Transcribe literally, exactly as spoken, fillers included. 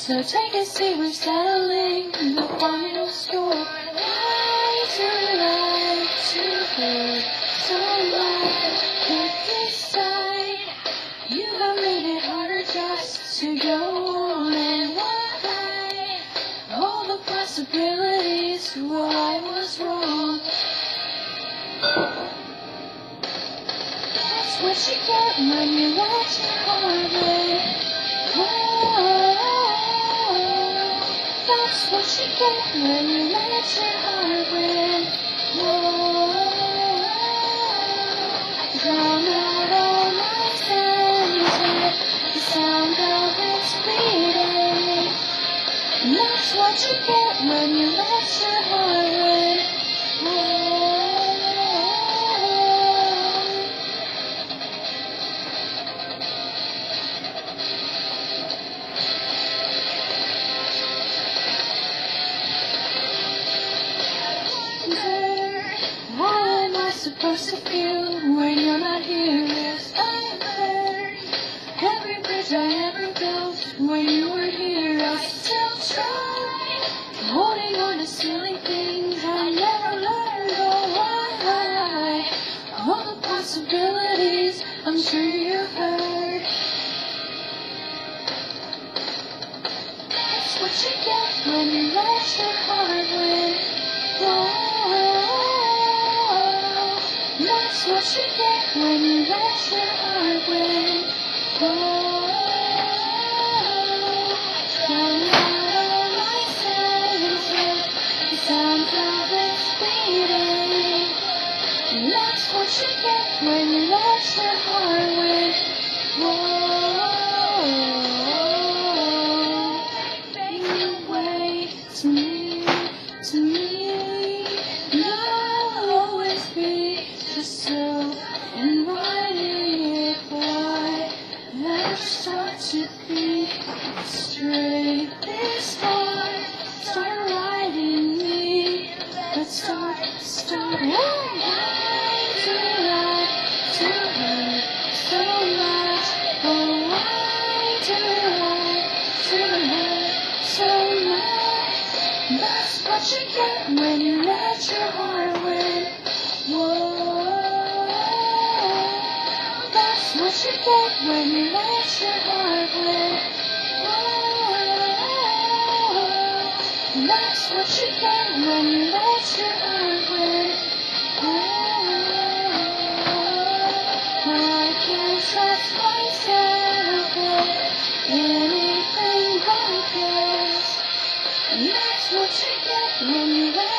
So take a seat, we're settling the final score. Why do we like to hurt so much? Can't decide. You have made it harder just to go on and why? All the possibilities, well, I was wrong. That's what you get when you let your heart win. That's what you get when you let your heart win. Whoa. Drown out all my senses, the sound of its bleeding. And that's what you get when you let your heart win. Whoa. How am I supposed to feel when you're not here? Yes, I heard every bridge I ever built when you were here. I still try holding on to silly things I never learned. Oh, why? All the possibilities I'm sure you've heard. That's what you get when you let your heart win. Whoa. That's what you get when you let your heart win. Oh, drown out all my senses, the sound of its beating. And that's what you get when you let your heart win. Whoa, you wait to me, to me, and I'll always be just so inviting if I ever start to think straight. This heart start riding me. Let's start, start. Why do I like to hurt so much? Oh, why do I like to hurt so much? That's what you get when you let your heart win. Whoa, that's what you get when you let your heart win. Whoa, that's what you get when you let your heart win. Whoa, I can't trust myself with anything but this. And that's what you get when you let